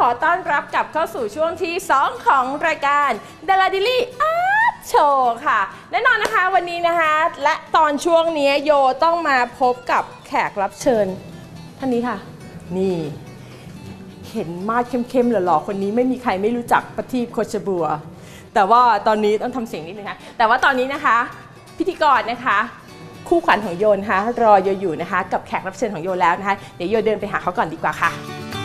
อต้อนรับกลับเข้าสู่ช่วงที่ 2 ของรายการ Dara Daily Art Show ค่ะแน่นอนนะคะวันนี้นะคะและตอนช่วงนี้โยต้องมาพบกับแขกรับเชิญท่านนี้ค่ะนี่เห็นมาดเข้มๆหล่อๆคนนี้ไม่มีใครไม่รู้จักประทีปโคชบัวแต่ว่าตอนนี้ต้องทำเสียงนิดนึงค่ะแต่ว่าตอนนี้นะคะพิธีกรนะคะคู่ขวัญของโยนะคะรอโยอยู่นะคะกับแขกรับเชิญของโยแล้วนะคะเดี๋ยวโยเดินไปหาเขาก่อนดีกว่าค่ะ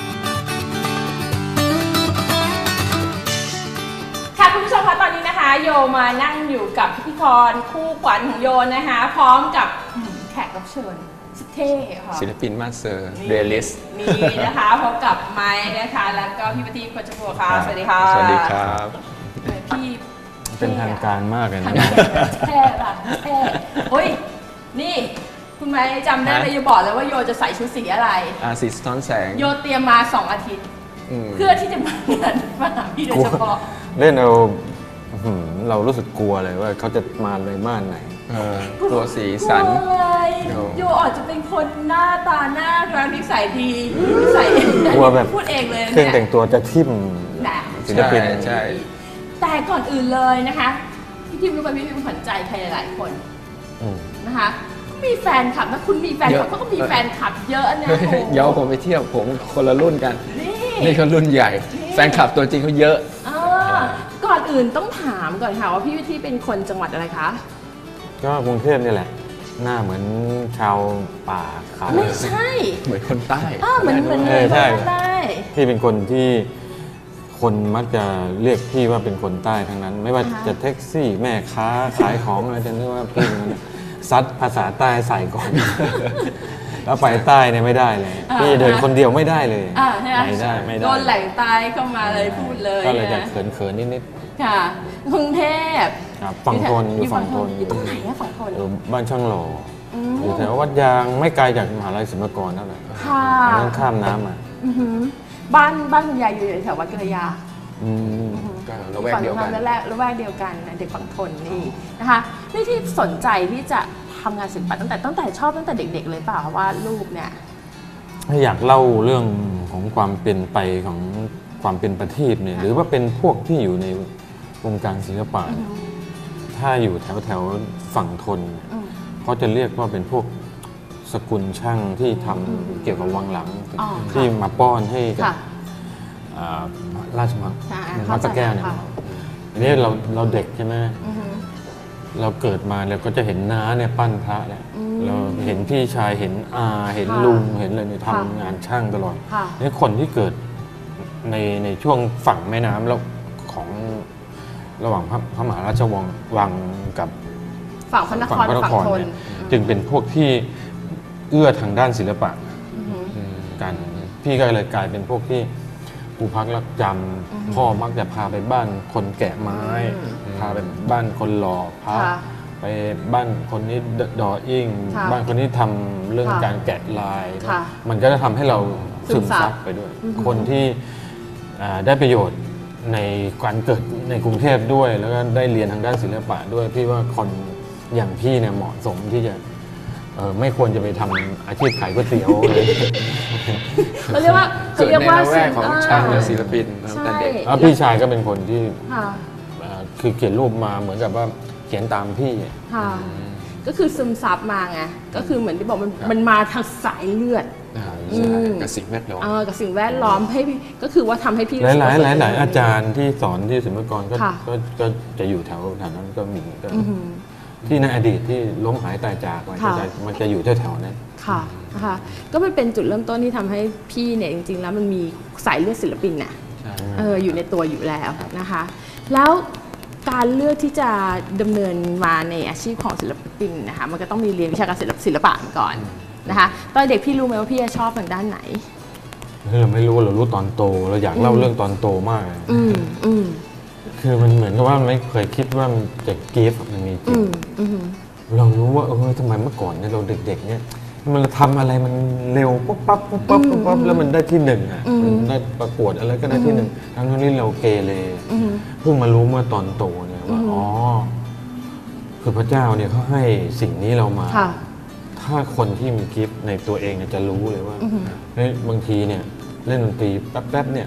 ค่ะคุณผู้ชมคะตอนนี้นะคะโยมานั่งอยู่กับพิธีกรคู่ขวัญของโยนะคะพร้อมกับแขกรับเชิญสุดเท่ค่ะศิลปินมาสเตอร์เรียลลิสต์นี่นะคะพบกับไม้นะคะแล้วก็พี่ปฏิโคชบัวค่ะสวัสดีค่ะสวัสดีครับพี่เป็นทางการมากเลยนะแท่แบบแท่เฮ้ยนี่คุณไม้จำได้ไหมโยบอกแล้วว่าโยจะใส่ชุดสีอะไรสีสะท้อนแสงโยเตรียมมา2 อาทิตย์เพื่อที่จะมาหาพี่โดยเฉพาะเล่นเรารู้สึกกลัวเลยว่าเขาจะมาในม่านไหนกลัวสีสันโยอาจจะเป็นคนหน้าตาน่ารักนิสัยดีนิสัยกลัวแบบพูดเองเลยเครื่องแต่งตัวจะทิ่มศิลปินใช่แต่ก่อนอื่นเลยนะคะพี่ทิมรู้ไหมพี่ทิมขวัญใจใครหลายคนนะคะมีแฟนคลับนะคุณมีแฟนคลับเขาก็มีแฟนคลับเยอะนะเยาผมไปเที่ยวผมคนละรุ่นกันนี่เขารุ่นใหญ่แฟนคลับตัวจริงเขาเยอะก่อนอื่นต้องถามก่อนค่ะว่าพี่วิทีเป็นคนจังหวัดอะไรคะก็กรุงเทพนี่แหละหน้าเหมือนชาวป่าเขาไม่ใช่เหมือนคนใต้เหมือนคนใต้พี่เป็นคนที่คนมักจะเรียกพี่ว่าเป็นคนใต้ทั้งนั้นไม่ว่าจะแท็กซี่แม่ค้าขายของอะไรจะเรียกว่าพี่ซัดภาษาใต้ใส่ก่อนแล้วไปใต้เนี่ยไม่ได้เลยพี่เดินคนเดียวไม่ได้เลยไม่ได้โดนแหล่งใต้เข้ามาเลยพูดเลยก็เลยจะเขินนิดๆค่ะกรุงเทพฝั่งทนอยู่ฝั่งทนอยู่ตรงไหนอะฝั่งทนบ้านช่างหล่ออยู่แถววัดยางไม่ไกลจากมหาลัยศิลปากรนั่นแหละค่ะต้องข้ามน้ำมาบ้านคุณยายอยู่แถววัดกระยาก็ระแวกเดียวกันระแวกเดียวกันเด็กฝั่งทนนี่นะคะนี่ที่สนใจที่จะทำงานศิลปะตั้งแต่ชอบตั้งแต่เด็กๆเลยเปล่าว่ารูปเนี่ยอยากเล่าเรื่องของความเป็นไปของความเป็นประทีปเนี่ยหรือว่าเป็นพวกที่อยู่ในวงการศิลปะถ้าอยู่แถวฝั่งทนเขาจะเรียกว่าเป็นพวกสกุลช่างที่ทำเกี่ยวกับวังหลังที่มาป้อนให้กับราชมังสะแก้วเนี่ยอันนี้เราเด็กใช่ไหมเราเกิดมาเราก็จะเห็นน้าเนี่ยปั้นพระเนี่ยเราเห็นพี่ชายเห็นอาเห็นลุงเห็นอะไรเนี่ยทำงานช่างตลอดนี่คนที่เกิดในช่วงฝั่งแม่น้ำแล้วของระหว่างพระมหาราชวังกับฝั่งพระนครเนี่ยจึงเป็นพวกที่เอื้อทางด้านศิลปะกันพี่ก็เลยกลายเป็นพวกที่ครูพักรักจำพ่อมักจะพาไปบ้านคนแกะไม้พาไปบ้านคนหล่อพาไปบ้านคนนี้ดออิ่งบ้านคนนี้ทำเรื่องการแกะลายมันก็จะทำให้เราซึมซับไปด้วยคนที่ได้ประโยชน์ในการเกิดในกรุงเทพด้วยแล้วก็ได้เรียนทางด้านศิลปะด้วยพี่ว่าคนอย่างพี่เนี่ยเหมาะสมที่จะไม่ควรจะไปทำอาชีพขายก๋วยเตี๋ยวเลยเขาเรียกว่าแรกของช่างและศิลปินตั้งแต่เด็กพี่ชายก็เป็นคนที่คือเขียนรูปมาเหมือนกับว่าเขียนตามพี่ก็คือซึมซับมาไงก็คือเหมือนที่บอกมันมาทางสายเลือดกับสิ่งแวดล้อมกับสิ่งแวดล้อมให้ก็คือว่าทำให้พี่หลายอาจารย์ที่สอนที่ศิลปากรก็จะอยู่แถวนั้นก็มีที่ในอดีตที่ล้มหายตายจากมันจะอยู่แถวๆนั้นค่ะก็มันเป็นจุดเริ่มต้นที่ทำให้พี่เนี่ยจริงๆแล้วมันมีสายเลือดศิลปินน่ะอยู่ในตัวอยู่แล้วนะคะแล้วการเลือกที่จะดำเนินมาในอาชีพของศิลปินนะคะมันก็ต้องมีเรียนวิชาการศิลปะก่อนนะคะตอนเด็กพี่รู้ไหมว่าพี่ชอบทางด้านไหนเราไม่รู้เรารู้ตอนโตเราอยากเล่าเรื่องตอนโตมากคือมันเหมือนกับว่าไม่เคยคิดว่ามันจะกีฟมันมีจริงเรารู้ว่าทำไมเมื่อก่อนเนี่ยเราเด็กๆเนี่ยมันทำอะไรมันเร็วปุ๊บปั๊บแล้วมันได้ที่หนึ่งมันได้ประกวดอะไรก็ได้ที่หนึ่งทั้งที่เราเกเรเพิ่งมารู้เมื่อตอนโตเนี่ยว่าคือพระเจ้าเนี่ยเขาให้สิ่งนี้เรามาถ้าคนที่มีกิฟต์ในตัวเองจะรู้เลยว่าบางทีเนี่ยเล่นดนตรีแป๊บๆเนี่ย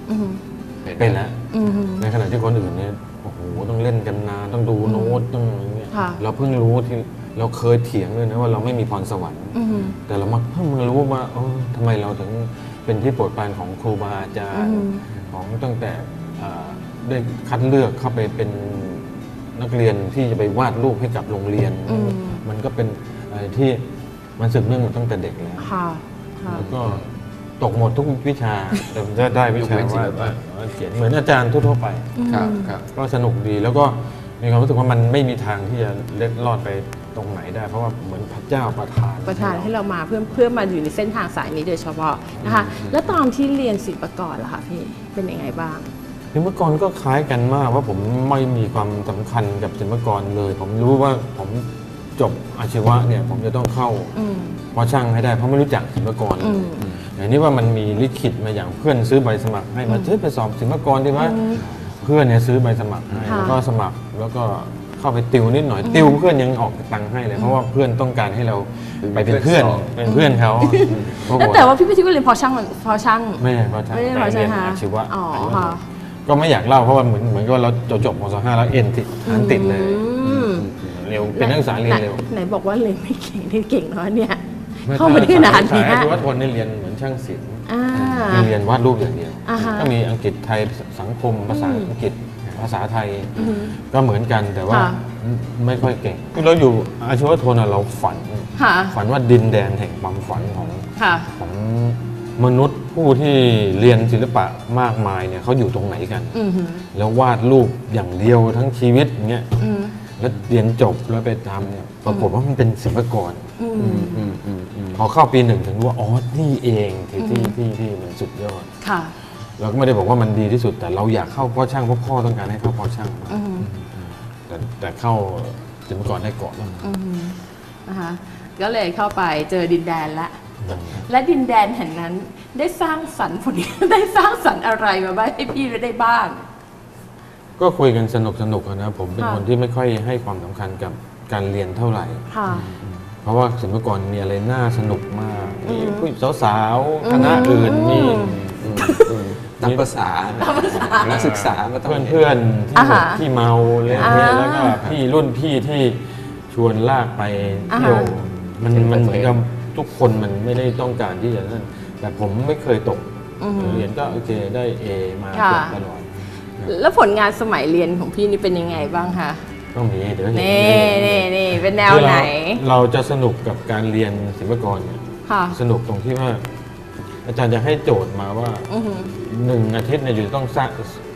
เป็นแล้วอืมในขณะที่คนอื่นเนี่ยโอ้โหต้องเล่นกันนานต้องดูโน้ตต้องอะไรเงี้ยค่ะเราเพิ่งรู้ที่เราเคยเถียงเลยนะว่าเราไม่มีพรสวรรค์อืมแต่เรามาเพิ่งมารู้ว่าทำไมเราถึงเป็นที่โปรดปรานของครูบาอาจารย์อืมของตั้งแต่ได้คัดเลือกเข้าไปเป็นนักเรียนที่จะไปวาดรูปให้กับโรงเรียน มันก็เป็นอะไรที่มันสืบเนื่องมาตั้งแต่เด็กแล้วค่ะค่ะแล้วก็ตกหมดทุกวิชาแต่ได้วิชาว่าเขียนเหมือนอาจารย์ทั่วๆไปครับครับก็สนุกดีแล้วก็มีความรู้สึกว่ามันไม่มีทางที่จะเล็ดลอดไปตรงไหนได้ เพราะว่าเหมือนพระเจ้าประทานประทานให้เรามาเพื่อมาอยู่ในเส้นทางสายนี้โดยเฉพาะนะคะ แล้วตอนที่เรียนศิลปากรล่ะคะพี่เป็นยังไงบ้างศิลปากรก็คล้ายกันมากว่าผมไม่มีความสำคัญกับศิลปากรเลย ผมรู้ว่าผมจบอาชีวะเนี่ยผมจะต้องเข้าอืมพอช่างให้ได้เพราะไม่รู้จักศิลปากรอืมอย่างนี้ว่ามันมีลิขิตมาอย่างเพื่อนซื้อใบสมัครให้มาไปสอบศิลปากรดีไหมเพื่อนเนี่ยซื้อใบสมัครให้ค่ะแล้วก็สมัครแล้วก็เข้าไปติวนิดหน่อยติวเพื่อนยังออกตังค์ให้เลยเพราะว่าเพื่อนต้องการให้เราไปเป็นเพื่อนเป็นเพื่อนเขาเพราะแต่ว่าพี่พิทิก็เรียนพอช่างไม่ใช่เพราะช่างไม่ได้พอแต่ช่างเรียนค่ะอาชีวะอ๋อค่ะก็ไม่อยากเล่าเพราะว่าเหมือนกับว่าเราจบม.5แล้วเอ็นติดฐานติดเลยอืมเร็วเป็นนักศึกษาเรียนเร็วไหนบอกว่าเรียนไม่เก่งที่เก่งเนาะเนี่ยเข้ามาได้ขนาดนี้อาชีวะทนได้เรียนเหมือนช่างศิลป์อ่าเรียนวาดรูปอย่างเดียวอ่าฮะก็มีอังกฤษไทยสังคมภาษาอังกฤษภาษาไทยก็เหมือนกันแต่ว่าค่ะไม่ค่อยเก่งเราอยู่อาชีวะโทนะเราฝันค่ะฝันว่าดินแดนแห่งความฝันของค่ะมนุษย์ผู้ที่เรียนศิลปะมากมายเนี่ยเขาอยู่ตรงไหนกันอือหือแล้ววาดรูปอย่างเดียวทั้งชีวิตเงี้ยอืมแล้วเรียนจบแล้วไปทำเนี่ยปรากฏว่ามันเป็นศิลปากร พอเข้าปีหนึ่งถึงรู้ว่าอ๋อนี่เองที่มันสุดยอดค่ะเราก็ไม่ได้บอกว่ามันดีที่สุดแต่เราอยากเข้าพ่อช่างเพราะพ่อต้องการให้เข้าพ่อช่างอือหือแต่เข้าศิลปากรได้ก่อนอือหือนะคะก็เลยเข้าไปเจอดินแดนละ และดินแดนแห่งนั้นได้สร้างสรรค์ผล ได้สร้างสรรค์อะไรมาบ้างให้พี่ได้บ้างก็คุยกันสนุกๆนะผมเป็นค่ะคนที่ไม่ค่อยให้ความสำคัญกับการเรียนเท่าไหร่ค่ะเพราะว่าศิลปากรมีอะไรน่าสนุกมากมีผู้สาวๆคณะอื่นมีตามภาษานักศึกษาก็ต้องเพื่อนๆที่อ่าฮะที่เมาอะไรอย่างเงี้ยอ่าแล้วก็พี่รุ่นพี่ที่ชวนลากไปเที่ยวอ่าฮะมันเหมือนกับทุกคนมันไม่ได้ต้องการที่จะนั่นแต่ผมไม่เคยตกเรียนก็โอเคได้ A มาเกือบตลอดแล้วผลงานสมัยเรียนของพี่นี่เป็นยังไงบ้างคะต้องมีเดี๋ยวเห็นนี่เป็นแนวคือไหนเราจะสนุกกับการเรียนศิลปากรเนี่ยค่ะสนุกตรงที่ว่า อาจารย์จะให้โจทย์มาว่าอือหือ 1 อาทิตย์เนี่ยอยู่ต้องสร้าง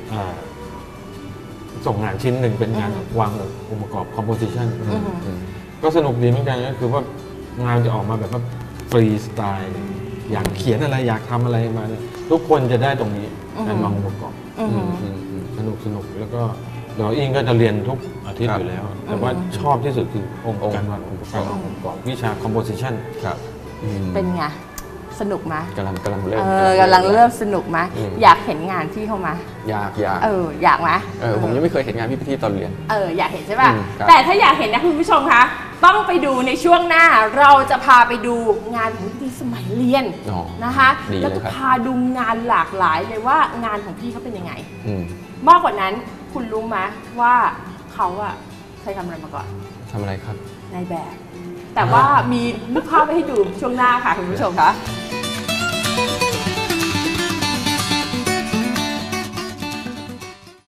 ส่งงานชิ้นหนึ่งเป็นงานวางองค์ประกอบ composition ก็สนุกดีเหมือนกันก็คือว่างานจะออกมาแบบว่าฟรีสไตล์อยากเขียนอะไรอยากทำอะไรมาเนี่ยทุกคนจะได้ตรงนี้การวางองค์ประกอบอือหือสนุกแล้วก็เราอิงก็จะเรียนทุกอาทิตย์อยู่แล้ว แต่ว่าชอบที่สุดคือองค์การวางองค์ประกอบวิชา composition ครับเป็นไงสนุกไหมกำลังเริ่มกำลังเริ่มสนุกไหมอยากเห็นงานพี่เข้ามาอยากอยากไหมผมยังไม่เคยเห็นงานพี่พิธีตอนเรียนอยากเห็นใช่ป่ะครับแต่ถ้าอยากเห็นนะคุณผู้ชมคะต้องไปดูในช่วงหน้าเราจะพาไปดูงานของพี่สมัยเรียนอ๋อนะคะดีเลยแล้วจะพาดูงานหลากหลายเลยว่างานของพี่เขาเป็นยังไงอืมมากกว่านั้นคุณรู้ไหมว่าเขาอะเคยทำอะไรมาก่อนทำอะไรครับในแบบ แต่ว่ามีรูปภาพให้ดูช่วงหน้าค่ะคุณผู้ชมคะ